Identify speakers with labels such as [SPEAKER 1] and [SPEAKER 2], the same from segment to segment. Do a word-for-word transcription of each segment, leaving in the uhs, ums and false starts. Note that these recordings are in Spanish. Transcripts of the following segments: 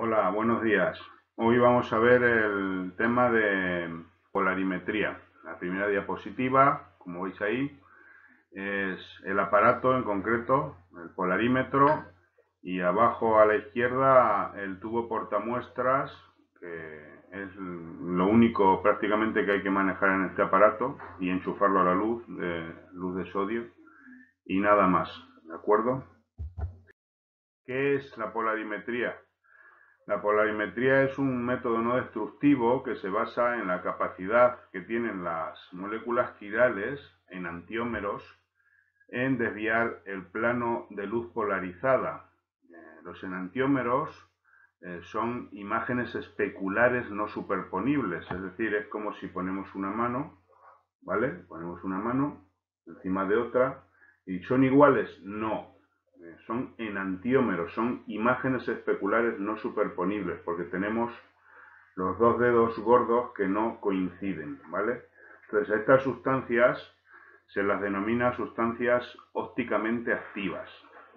[SPEAKER 1] Hola, buenos días. Hoy vamos a ver el tema de polarimetría. La primera diapositiva, como veis ahí, es el aparato en concreto, el polarímetro, y abajo a la izquierda el tubo portamuestras, que es lo único prácticamente que hay que manejar en este aparato y enchufarlo a la luz, de, luz de sodio, y nada más, ¿de acuerdo? ¿Qué es la polarimetría? La polarimetría es un método no destructivo que se basa en la capacidad que tienen las moléculas quirales enantiómeros en desviar el plano de luz polarizada. Eh, los enantiómeros eh, son imágenes especulares no superponibles, es decir, es como si ponemos una mano, ¿vale? Ponemos una mano encima de otra y ¿son iguales? No, son enantiómeros, son imágenes especulares no superponibles, porque tenemos los dos dedos gordos que no coinciden, ¿vale? Entonces, a estas sustancias se las denomina sustancias ópticamente activas.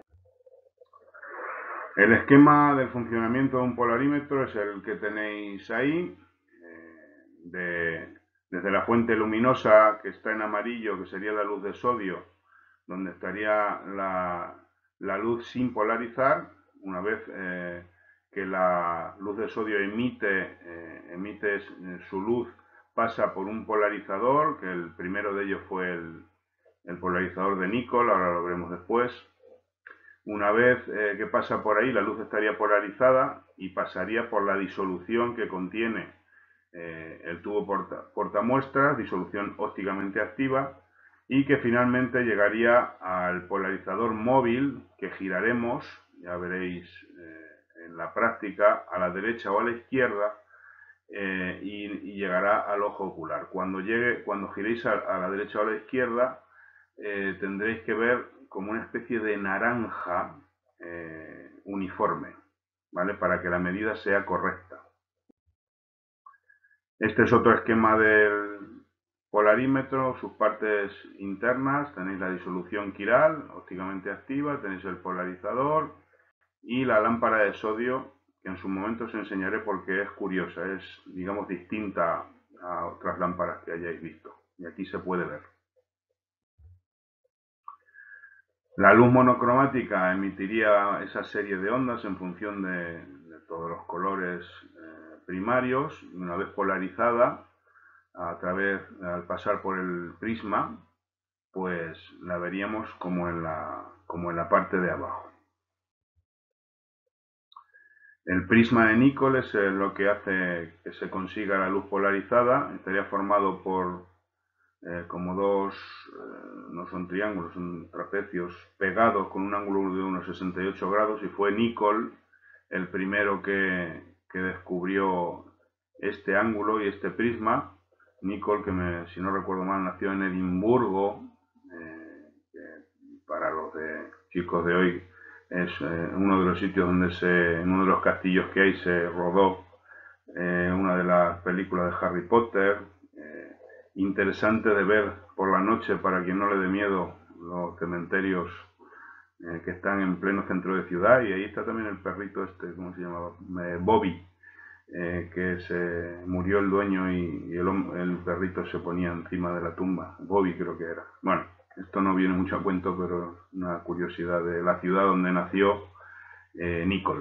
[SPEAKER 1] El esquema del funcionamiento de un polarímetro es el que tenéis ahí, eh, de, desde la fuente luminosa que está en amarillo, que sería la luz de sodio, donde estaría la, la luz sin polarizar. Una vez eh, que la luz de sodio emite, eh, emite eh, su luz, pasa por un polarizador, que el primero de ellos fue el, el polarizador de níquel, ahora lo veremos después. Una vez eh, que pasa por ahí, la luz estaría polarizada y pasaría por la disolución que contiene eh, el tubo porta, portamuestras, disolución ópticamente activa, y que finalmente llegaría al polarizador móvil que giraremos, ya veréis eh, en la práctica, a la derecha o a la izquierda, eh, y, y llegará al ojo ocular. Cuando, llegue, cuando giréis a, a la derecha o a la izquierda, eh, tendréis que ver como una especie de naranja eh, uniforme, ¿vale? Para que la medida sea correcta. Este es otro esquema del polarímetro, sus partes internas, tenéis la disolución quiral, ópticamente activa, tenéis el polarizador y la lámpara de sodio, que en su momento os enseñaré porque es curiosa, es, digamos, distinta a otras lámparas que hayáis visto. Y aquí se puede ver. La luz monocromática emitiría esa serie de ondas en función de, de todos los colores eh, primarios, y una vez polarizada, a través, al pasar por el prisma, pues la veríamos como en la, como en la parte de abajo. El prisma de níquel es lo que hace que se consiga la luz polarizada. Estaría formado por eh, como dos, eh, no son triángulos, son trapecios pegados con un ángulo de unos sesenta y ocho grados, y fue níquel el primero que, que descubrió este ángulo y este prisma. Níquel, que me, si no recuerdo mal, nació en Edimburgo, eh, que para los de chicos de hoy es eh, uno de los sitios donde se, en uno de los castillos que hay se rodó eh, una de las películas de Harry Potter. Eh, interesante de ver por la noche para quien no le dé miedo los cementerios eh, que están en pleno centro de ciudad, y ahí está también el perrito este, ¿cómo se llamaba? Eh, Bobby, eh, que se murió el dueño y, y el, el perrito se ponía encima de la tumba. Bobby creo que era. Bueno, esto no viene mucho a cuento, pero una curiosidad de la ciudad donde nació eh, Nicole.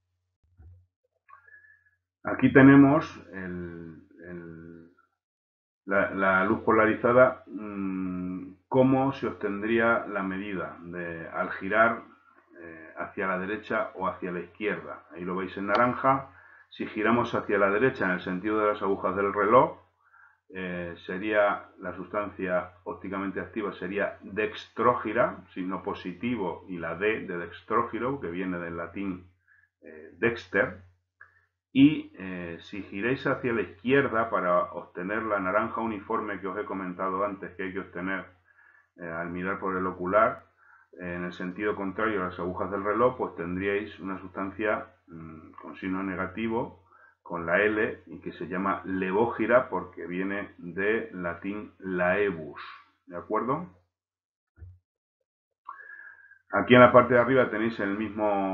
[SPEAKER 1] Aquí tenemos el, el, la, la, luz polarizada, mmm, cómo se obtendría la medida de, al girar eh, hacia la derecha o hacia la izquierda. Ahí lo veis en naranja. Si giramos hacia la derecha en el sentido de las agujas del reloj, eh, sería la sustancia ópticamente activa sería dextrógira, signo positivo, y la D de dextrógiro, que viene del latín eh, dexter. Y eh, si giráis hacia la izquierda para obtener la naranja uniforme que os he comentado antes que hay que obtener eh, al mirar por el ocular, eh, en el sentido contrario a las agujas del reloj, pues tendríais una sustancia mmm, con signo negativo, con la L, y que se llama levógira porque viene de latín laevus, ¿de acuerdo? Aquí en la parte de arriba tenéis el mismo esquema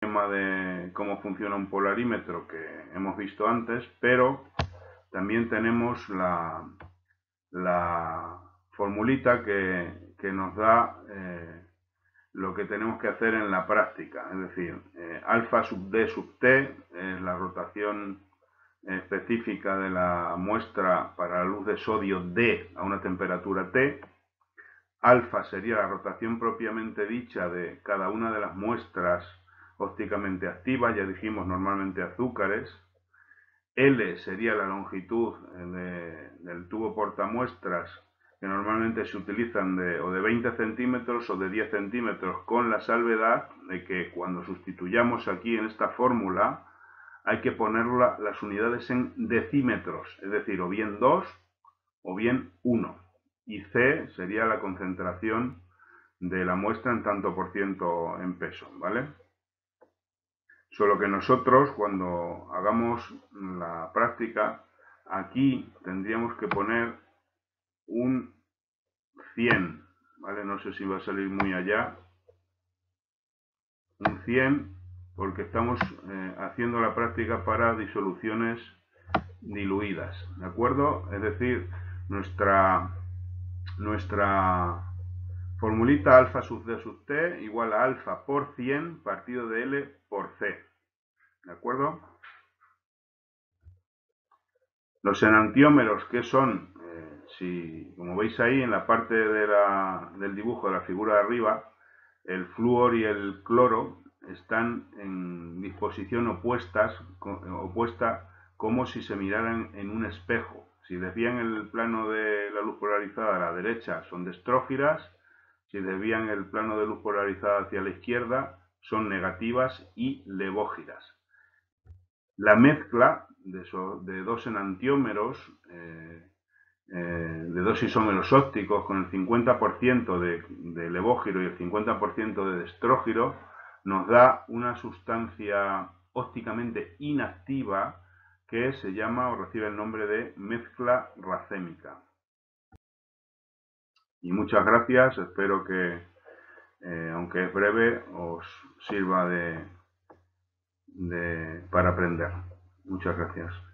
[SPEAKER 1] esquema de cómo funciona un polarímetro que hemos visto antes, pero también tenemos la, la formulita que, que nos da eh, lo que tenemos que hacer en la práctica. Es decir, eh, alfa sub d sub t es la rotación específica de la muestra para la luz de sodio D a una temperatura T. Alfa sería la rotación propiamente dicha de cada una de las muestras ópticamente activas, ya dijimos normalmente azúcares. L sería la longitud de, del tubo portamuestras, que normalmente se utilizan de, o de veinte centímetros o de diez centímetros, con la salvedad de que cuando sustituyamos aquí en esta fórmula hay que poner la, las unidades en decímetros, es decir, o bien dos o bien uno. Y C sería la concentración de la muestra en tanto por ciento en peso, ¿vale? Solo que nosotros, cuando hagamos la práctica, aquí tendríamos que poner un cien, ¿vale? No sé si va a salir muy allá. Un cien, porque estamos eh, haciendo la práctica para disoluciones diluidas, ¿de acuerdo? Es decir, nuestra, nuestra formulita alfa sub d sub t igual a alfa por cien partido de L por C, ¿de acuerdo? Los enantiómeros, ¿qué son? Eh, si, como veis ahí en la parte de la, del dibujo de la figura de arriba, el flúor y el cloro están en disposición opuestas, opuesta como si se miraran en un espejo. Si desvían el plano de la luz polarizada a la derecha son destrógiras, si desvían el plano de luz polarizada hacia la izquierda son negativas y levógiras. La mezcla de, so, de dos enantiómeros, eh, eh, de dos isómeros ópticos con el cincuenta por ciento de, de levógiro y el cincuenta por ciento de destrógiro, nos da una sustancia ópticamente inactiva que se llama o recibe el nombre de mezcla racémica. Y muchas gracias, espero que, eh, aunque es breve, os sirva de, de, para aprender. Muchas gracias.